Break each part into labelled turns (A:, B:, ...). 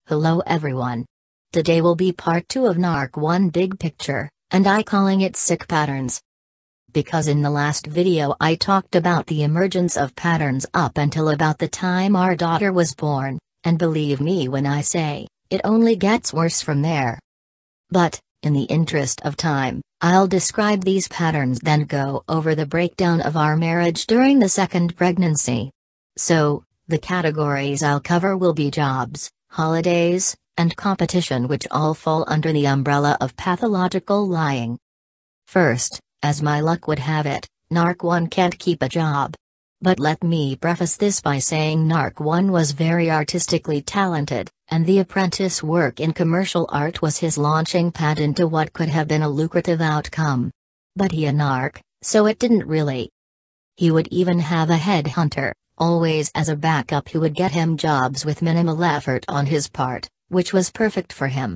A: Hello everyone. Today will be part 2 of Narc 1 Big Picture, and I calling it Sick Patterns. Because in the last video I talked about the emergence of patterns up until about the time our daughter was born, and believe me when I say, it only gets worse from there. But, in the interest of time, I'll describe these patterns then go over the breakdown of our marriage during the second pregnancy. So, the categories I'll cover will be jobs, holidays, and competition, which all fall under the umbrella of pathological lying. First, as my luck would have it, Narc 1 can't keep a job. But let me preface this by saying Narc 1 was very artistically talented, and The Apprentice work in commercial art was his launching pad into what could have been a lucrative outcome. But he a narc, so it didn't really. He would even have a headhunter, always as a backup, who would get him jobs with minimal effort on his part, which was perfect for him.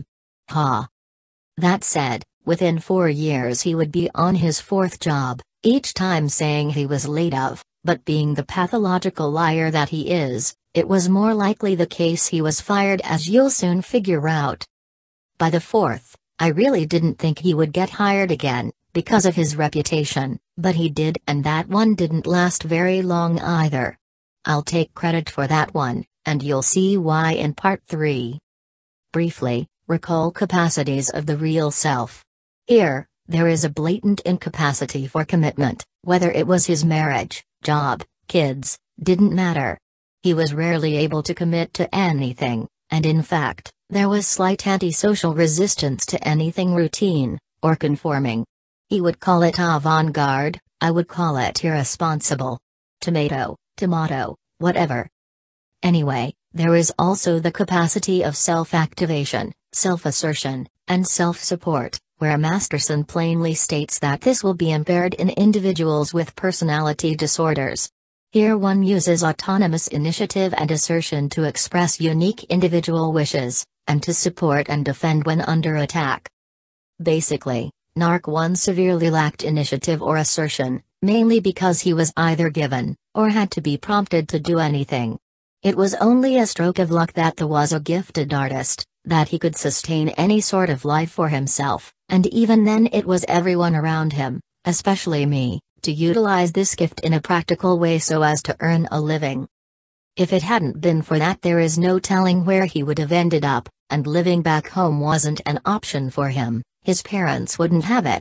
A: That said, within 4 years he would be on his 4th job, each time saying he was laid off, but being the pathological liar that he is, it was more likely the case he was fired, as you'll soon figure out. By the 4th, I really didn't think he would get hired again, because of his reputation, but he did, and that one didn't last very long either. I'll take credit for that one, and you'll see why in part 3. Briefly, recall capacities of the real self. Here, there is a blatant incapacity for commitment, whether it was his marriage, job, kids, didn't matter. He was rarely able to commit to anything, and in fact, there was slight antisocial resistance to anything routine, or conforming. He would call it avant-garde, I would call it irresponsible. Tomato, whatever. Anyway, there is also the capacity of self-activation, self-assertion, and self-support, where Masterson plainly states that this will be impaired in individuals with personality disorders. Here one uses autonomous initiative and assertion to express unique individual wishes, and to support and defend when under attack. Basically, Narc 1 severely lacked initiative or assertion, mainly because he was either given, or had to be prompted to do anything. It was only a stroke of luck that the was a gifted artist, that he could sustain any sort of life for himself, and even then it was everyone around him, especially me, to utilize this gift in a practical way so as to earn a living. If it hadn't been for that, there is no telling where he would have ended up, and living back home wasn't an option for him. His parents wouldn't have it.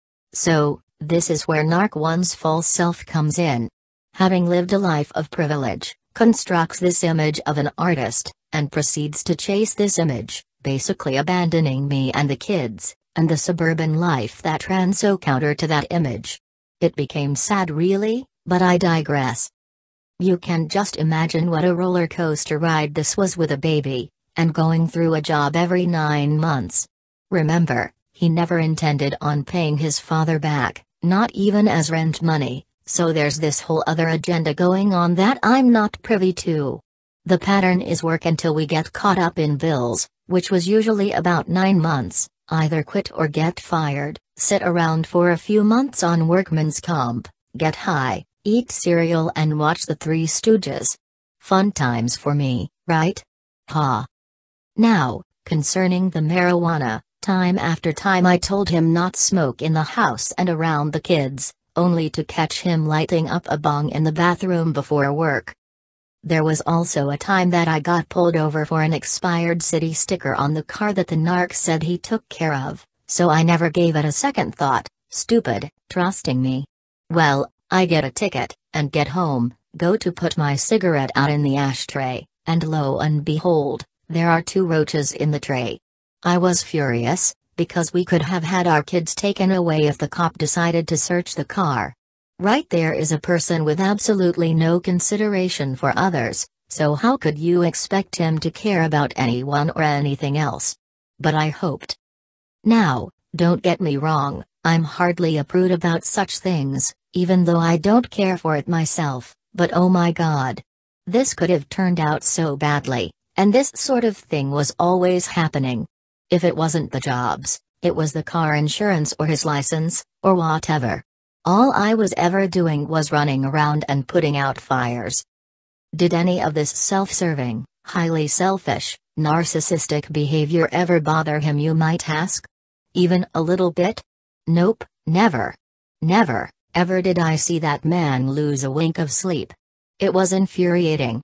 A: So, this is where Narc 1's false self comes in. Having lived a life of privilege, constructs this image of an artist, and proceeds to chase this image, basically abandoning me and the kids, and the suburban life that ran so counter to that image. It became sad really, but I digress. You can just imagine what a roller coaster ride this was with a baby, and going through a job every 9 months. Remember, he never intended on paying his father back, not even as rent money, so there's this whole other agenda going on that I'm not privy to. The pattern is work until we get caught up in bills, which was usually about 9 months, either quit or get fired, sit around for a few months on workman's comp, get high, eat cereal and watch the Three Stooges. Fun times for me, right? Now, concerning the marijuana, time after time I told him not smoke in the house and around the kids, only to catch him lighting up a bong in the bathroom before work. There was also a time that I got pulled over for an expired city sticker on the car that the narc said he took care of, so I never gave it a second thought, stupid, trusting me. Well, I get a ticket, and get home, go to put my cigarette out in the ashtray, and lo and behold, there are 2 roaches in the tray. I was furious, because we could have had our kids taken away if the cop decided to search the car. Right there is a person with absolutely no consideration for others, so how could you expect him to care about anyone or anything else? But I hoped. Now, don't get me wrong, I'm hardly a prude about such things, even though I don't care for it myself, but oh my god. This could have turned out so badly, and this sort of thing was always happening. If it wasn't the jobs, it was the car insurance or his license, or whatever. All I was ever doing was running around and putting out fires. Did any of this self-serving, highly selfish, Narcissistic behavior ever bother him, you might ask? Even a little bit? Nope, never. Never, ever did I see that man lose a wink of sleep. It was infuriating.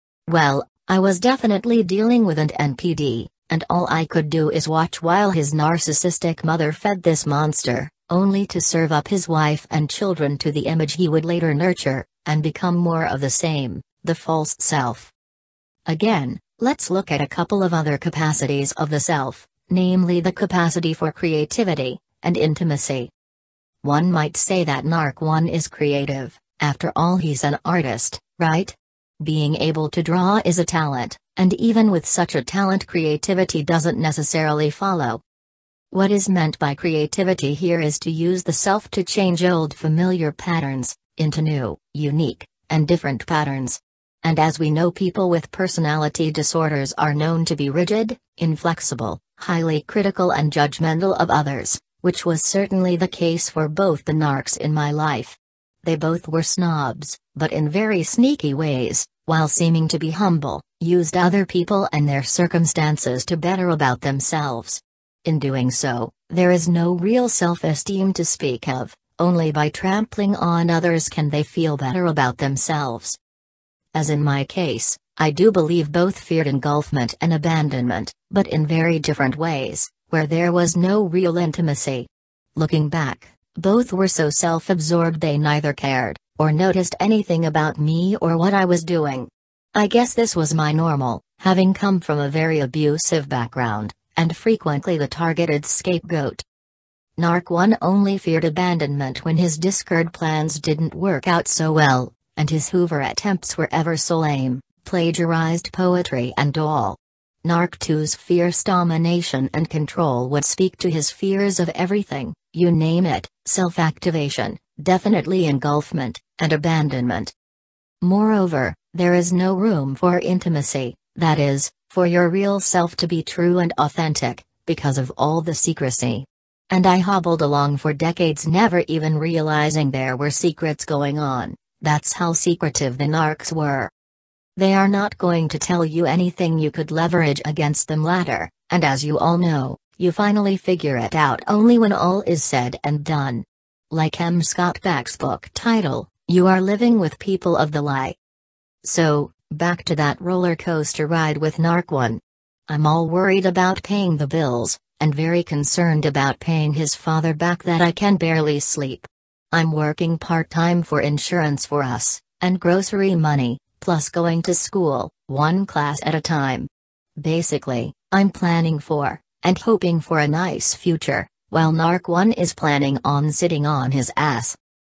A: Well, I was definitely dealing with an NPD, and all I could do is watch while his narcissistic mother fed this monster, only to serve up his wife and children to the image he would later nurture, and become more of the same, the false self. Again, let's look at a couple of other capacities of the self, namely the capacity for creativity and intimacy. One might say that Narc 1 is creative, after all he's an artist, right? Being able to draw is a talent, and even with such a talent creativity doesn't necessarily follow. What is meant by creativity here is to use the self to change old familiar patterns, into new, unique, and different patterns. And as we know, people with personality disorders are known to be rigid, inflexible, highly critical and judgmental of others, which was certainly the case for both the narcs in my life. They both were snobs, but in very sneaky ways, while seeming to be humble, used other people and their circumstances to better about themselves. In doing so, there is no real self-esteem to speak of, only by trampling on others can they feel better about themselves. As in my case, I do believe both feared engulfment and abandonment, but in very different ways, where there was no real intimacy. Looking back, both were so self-absorbed they neither cared, or noticed anything about me or what I was doing. I guess this was my normal, having come from a very abusive background, and frequently the targeted scapegoat. Narc 1 only feared abandonment when his discard plans didn't work out so well, and his Hoover attempts were ever so lame, plagiarized poetry and all. Narc 2's fierce domination and control would speak to his fears of everything, you name it, self-activation, definitely engulfment, and abandonment. Moreover, there is no room for intimacy, that is, for your real self to be true and authentic, because of all the secrecy. And I hobbled along for decades never even realizing there were secrets going on, that's how secretive the narcs were. They are not going to tell you anything you could leverage against them later, and as you all know, you finally figure it out only when all is said and done. Like M. Scott Peck's book title, You Are Living with People of the Lie. So, back to that roller coaster ride with Narc 1. I'm all worried about paying the bills, and very concerned about paying his father back that I can barely sleep. I'm working part-time for insurance for us, and grocery money, plus going to school, one class at a time. Basically, I'm planning for, and hoping for a nice future, while Narc 1 is planning on sitting on his ass.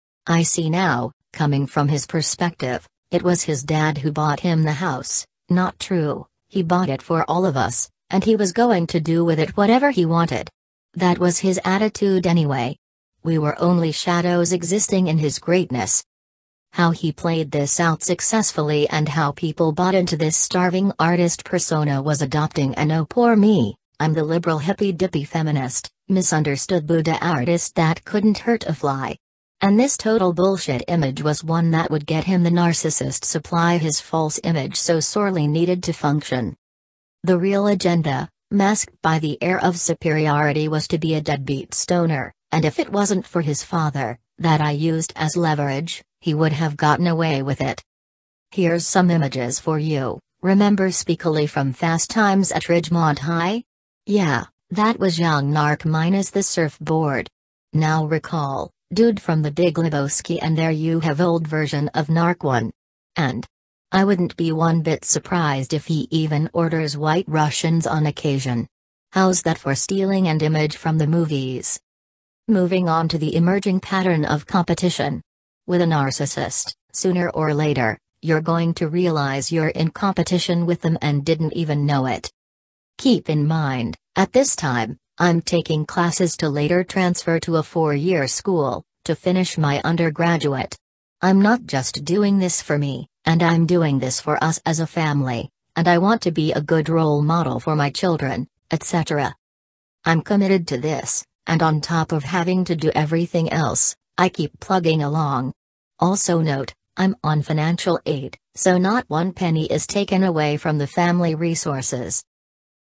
A: I see now, coming from his perspective, it was his dad who bought him the house. Not true, he bought it for all of us, and he was going to do with it whatever he wanted. That was his attitude anyway. We were only shadows existing in his greatness. How he played this out successfully and how people bought into this starving artist persona was adopting an oh poor me, I'm the liberal hippy-dippy feminist, misunderstood Buddha artist that couldn't hurt a fly. And this total bullshit image was one that would get him the narcissist supply his false image so sorely needed to function. The real agenda, masked by the air of superiority, was to be a deadbeat stoner, and if it wasn't for his father, that I used as leverage, he would have gotten away with it. Here's some images for you. Remember Speakily from Fast Times at Ridgemont High? Yeah, that was young Narc minus the surfboard. Now recall, dude from The Big Lebowski, and there you have old version of Narc 1. And I wouldn't be one bit surprised if he even orders White Russians on occasion. How's that for stealing an image from the movies? Moving on to the emerging pattern of competition. With a narcissist, sooner or later, you're going to realize you're in competition with them and didn't even know it. Keep in mind, at this time, I'm taking classes to later transfer to a 4-year school, to finish my undergraduate. I'm not just doing this for me, and I'm doing this for us as a family, and I want to be a good role model for my children, etc. I'm committed to this, and on top of having to do everything else, I keep plugging along. Also note, I'm on financial aid, so not one penny is taken away from the family resources.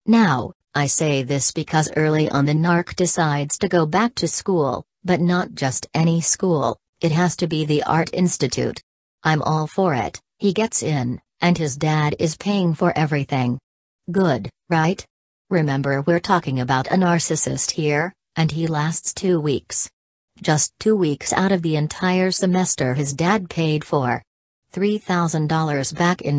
A: Now, I say this because early on the narc decides to go back to school, but not just any school, it has to be the Art Institute. I'm all for it. He gets in, and his dad is paying for everything. Good, right? Remember, we're talking about a narcissist here, and he lasts 2 weeks. Just 2 weeks out of the entire semester his dad paid for. $3,000 back in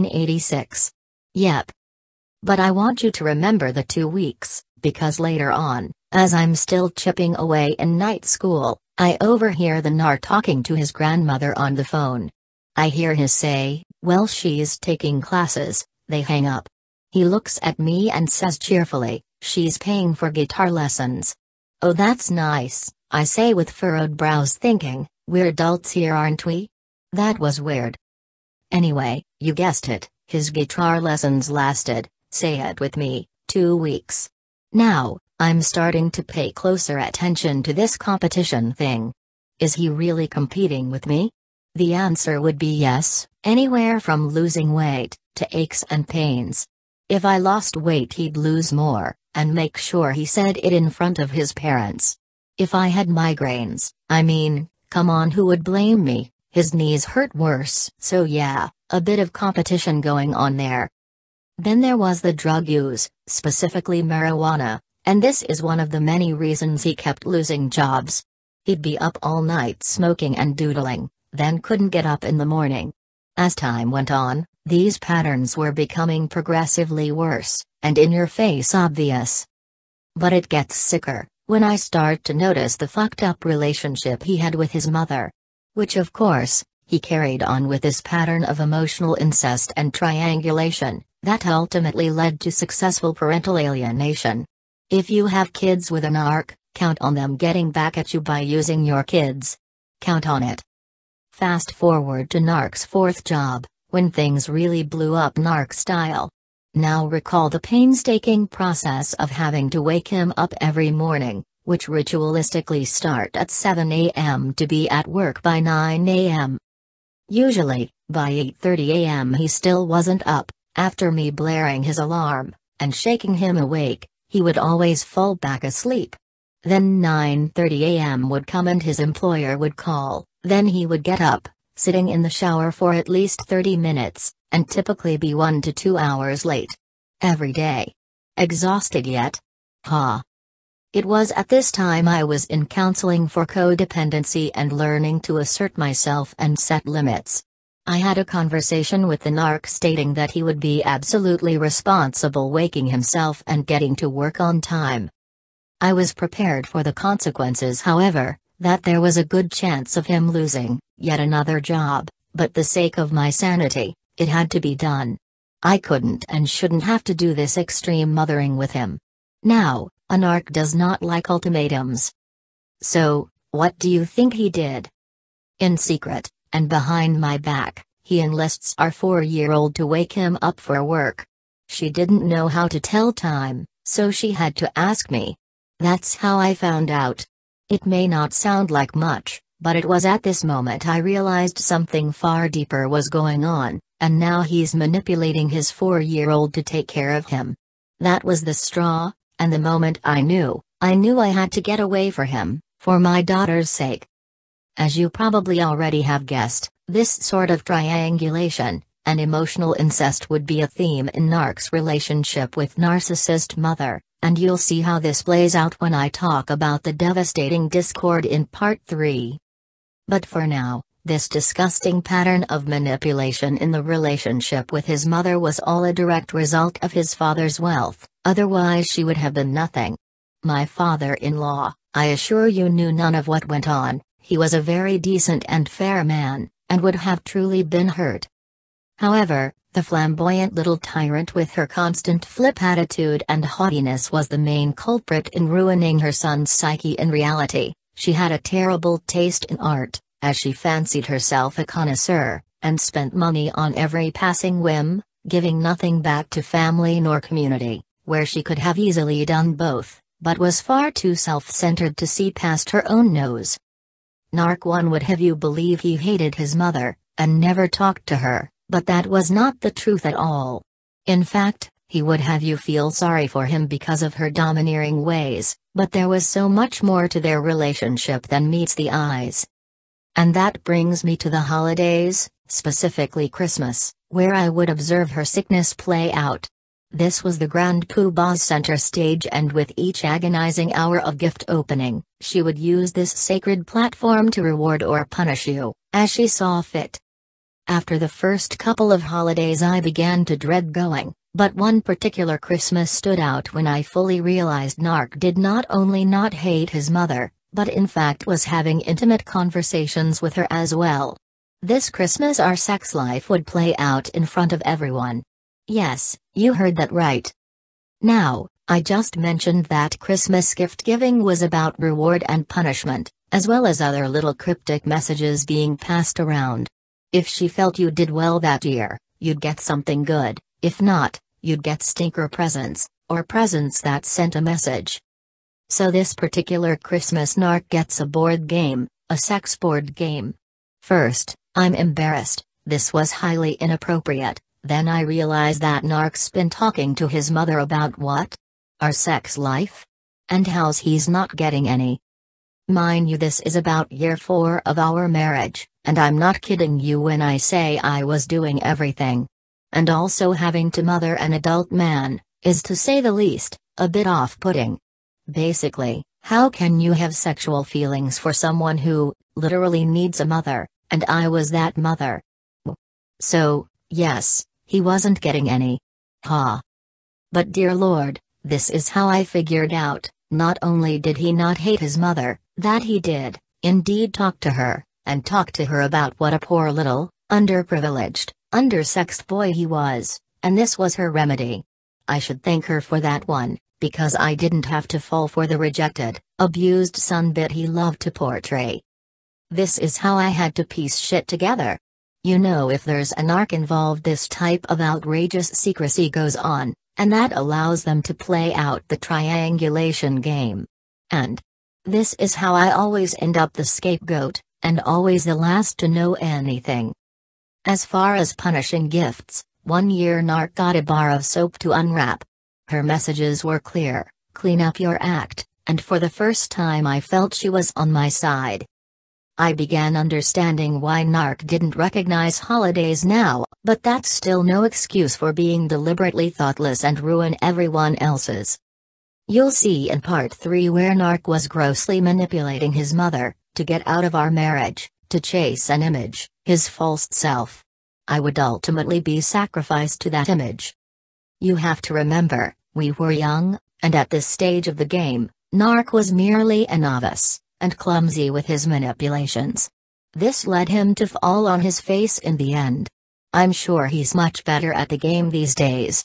A: 1986. Yep. But I want you to remember the 2 weeks, because later on, as I'm still chipping away in night school, I overhear the nar talking to his grandmother on the phone. I hear his say, "Well, she's taking classes." They hang up. He looks at me and says cheerfully, "She's paying for guitar lessons." "Oh, that's nice," I say with furrowed brows, thinking, we're adults here, aren't we? That was weird. Anyway, you guessed it, his guitar lessons lasted, say it with me, 2 weeks. Now, I'm starting to pay closer attention to this competition thing. Is he really competing with me? The answer would be yes, anywhere from losing weight to aches and pains. If I lost weight, he'd lose more, and make sure he said it in front of his parents. If I had migraines, I mean, come on, who would blame me? His knees hurt worse, so yeah, a bit of competition going on there. Then there was the drug use, specifically marijuana, and this is one of the many reasons he kept losing jobs. He'd be up all night smoking and doodling, then couldn't get up in the morning. As time went on, these patterns were becoming progressively worse, and in-your-face obvious. But it gets sicker when I start to notice the fucked up relationship he had with his mother. Which of course, he carried on with this pattern of emotional incest and triangulation, that ultimately led to successful parental alienation. If you have kids with a narc, count on them getting back at you by using your kids. Count on it. Fast forward to narc's 4th job, when things really blew up narc style. Now recall the painstaking process of having to wake him up every morning, which ritualistically start at 7 a.m. to be at work by 9 a.m. Usually, by 8:30 a.m. he still wasn't up. After me blaring his alarm, and shaking him awake, he would always fall back asleep. Then 9:30 a.m. would come and his employer would call, then he would get up, sitting in the shower for at least 30 minutes, and typically be 1 to 2 hours late. Every day. Exhausted yet? Ha. It was at this time I was in counseling for codependency and learning to assert myself and set limits. I had a conversation with the narc stating that he would be absolutely responsible waking himself and getting to work on time. I was prepared for the consequences, however, that there was a good chance of him losing yet another job, but the sake of my sanity, it had to be done. I couldn't and shouldn't have to do this extreme mothering with him. Now, a narc does not like ultimatums. So, what do you think he did? In secret, and behind my back, he enlists our 4-year-old to wake him up for work. She didn't know how to tell time, so she had to ask me. That's how I found out. It may not sound like much, but it was at this moment I realized something far deeper was going on, and now he's manipulating his 4-year-old to take care of him. That was the straw, and the moment I knew I had to get away from him, for my daughter's sake. As you probably already have guessed, this sort of triangulation and emotional incest would be a theme in narc's relationship with narcissist mother, and you'll see how this plays out when I talk about the devastating discord in part 3. But for now, this disgusting pattern of manipulation in the relationship with his mother was all a direct result of his father's wealth, otherwise she would have been nothing. My father-in-law, I assure you, knew none of what went on. He was a very decent and fair man, and would have truly been hurt. However, the flamboyant little tyrant with her constant flip attitude and haughtiness was the main culprit in ruining her son's psyche. In reality, she had a terrible taste in art, as she fancied herself a connoisseur, and spent money on every passing whim, giving nothing back to family nor community, where she could have easily done both, but was far too self-centered to see past her own nose. Narc 1 would have you believe he hated his mother, and never talked to her, but that was not the truth at all. In fact, He would have you feel sorry for him because of her domineering ways, but there was so much more to their relationship than meets the eyes. And that brings me to the holidays, specifically Christmas, where I would observe her sickness play out. This was the Grand Poobah's center stage, and with each agonizing hour of gift opening, she would use this sacred platform to reward or punish you, as she saw fit. After the first couple of holidays I began to dread going, but one particular Christmas stood out when I fully realized Nark did not only not hate his mother, but in fact was having intimate conversations with her as well. This Christmas our sex life would play out in front of everyone. Yes, you heard that right. Now, I just mentioned that Christmas gift giving was about reward and punishment, as well as other little cryptic messages being passed around. If she felt you did well that year, you'd get something good, if not, you'd get stinker presents, or presents that sent a message. So this particular Christmas Nark gets a board game, a sex board game. First, I'm embarrassed, this was highly inappropriate. Then I realize that Nark's been talking to his mother about what? Our sex life? And how's he's not getting any. Mind you, this is about year 4 of our marriage, and I'm not kidding you when I say I was doing everything. And also having to mother an adult man, is to say the least, a bit off-putting. Basically, how can you have sexual feelings for someone who, literally needs a mother, and I was that mother? So, yes. He wasn't getting any. Ha. But dear Lord, this is how I figured out, not only did he not hate his mother, that he did, indeed talk to her, and talk to her about what a poor little, underprivileged, undersexed boy he was, and this was her remedy. I should thank her for that one, because I didn't have to fall for the rejected, abused son bit he loved to portray. This is how I had to piece shit together. You know, if there's an arc involved, this type of outrageous secrecy goes on, and that allows them to play out the triangulation game. And this is how I always end up the scapegoat, and always the last to know anything. As far as punishing gifts, one year Nark got a bar of soap to unwrap. Her messages were clear: clean up your act, and for the first time I felt she was on my side. I began understanding why Nark didn't recognize holidays now, but that's still no excuse for being deliberately thoughtless and ruin everyone else's. You'll see in part 3 where Nark was grossly manipulating his mother, to get out of our marriage, to chase an image, his false self. I would ultimately be sacrificed to that image. You have to remember, we were young, and at this stage of the game, Nark was merely a novice, and clumsy with his manipulations. This led him to fall on his face in the end. I'm sure he's much better at the game these days.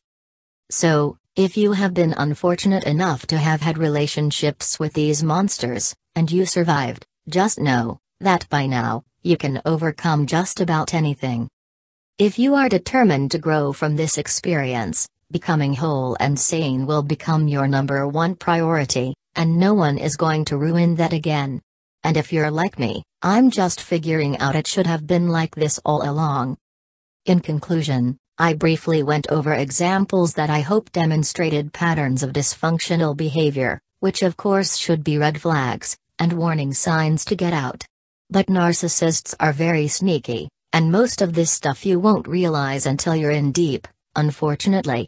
A: So, if you have been unfortunate enough to have had relationships with these monsters, and you survived, just know that by now, you can overcome just about anything. If you are determined to grow from this experience, becoming whole and sane will become your #1 priority. And no one is going to ruin that again. And if you're like me, I'm just figuring out it should have been like this all along. In conclusion, I briefly went over examples that I hope demonstrated patterns of dysfunctional behavior, which of course should be red flags, and warning signs to get out. But narcissists are very sneaky, and most of this stuff you won't realize until you're in deep, unfortunately.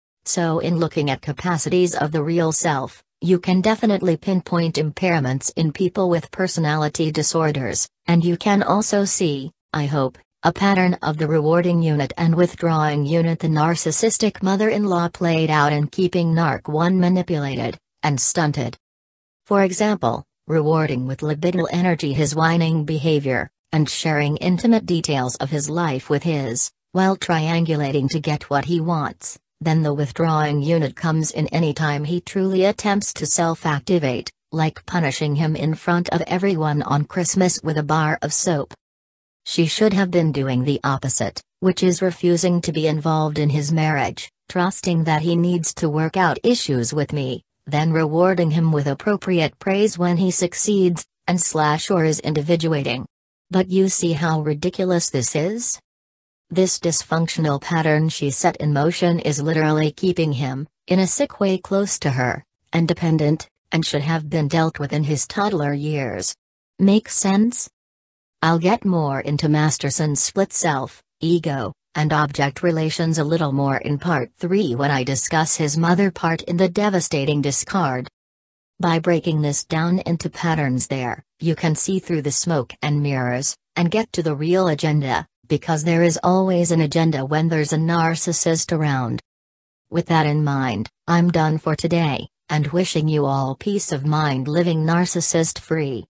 A: So in looking at capacities of the real self, you can definitely pinpoint impairments in people with personality disorders, and you can also see, I hope, a pattern of the rewarding unit and withdrawing unit the narcissistic mother-in-law played out in keeping Nark 1 manipulated and stunted. For example, rewarding with libidinal energy his whining behavior, and sharing intimate details of his life with his, while triangulating to get what he wants. Then the withdrawing unit comes in anytime he truly attempts to self-activate, like punishing him in front of everyone on Christmas with a bar of soap. She should have been doing the opposite, which is refusing to be involved in his marriage, trusting that he needs to work out issues with me, then rewarding him with appropriate praise when he succeeds, and/or is individuating. But you see how ridiculous this is? This dysfunctional pattern she set in motion is literally keeping him, in a sick way, close to her, and dependent, and should have been dealt with in his toddler years. Make sense? I'll get more into Masterson's split self, ego, and object relations a little more in part 3 when I discuss his mother part in the devastating discard. By breaking this down into patterns there, you can see through the smoke and mirrors, and get to the real agenda, because there is always an agenda when there's a narcissist around. With that in mind, I'm done for today, and wishing you all peace of mind living narcissist free.